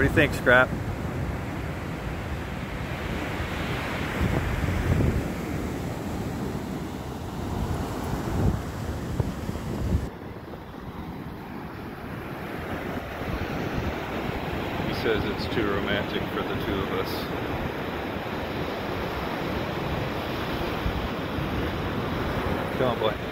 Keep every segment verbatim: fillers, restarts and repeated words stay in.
you think, Scrap? He says it's too romantic for the two of us. Come on, boy.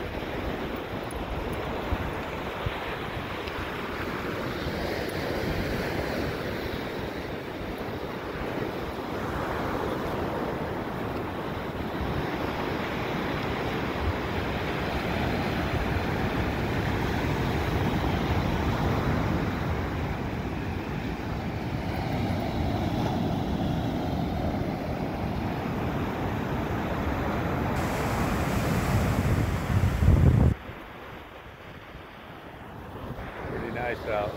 Nice out.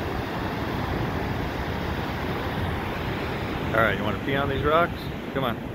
All right, you want to pee on these rocks? Come on.